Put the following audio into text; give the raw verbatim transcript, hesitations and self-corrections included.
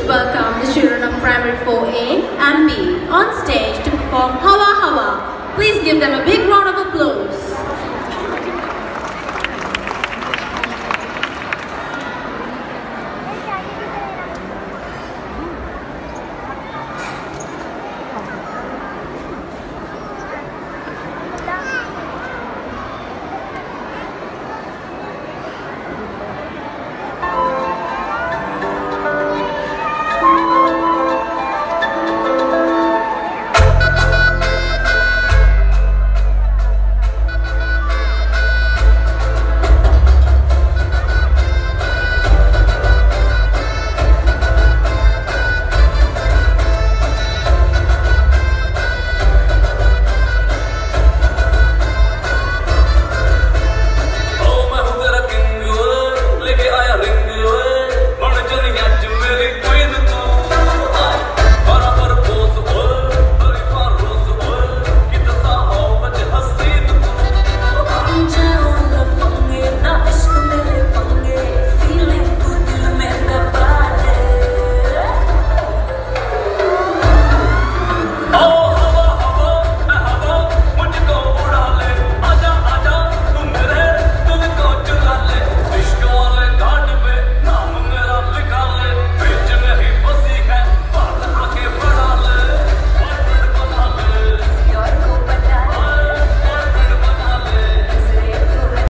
welcome the children of Primary four A and B on stage to perform Hawa Hawa. Please give them a big round of applause.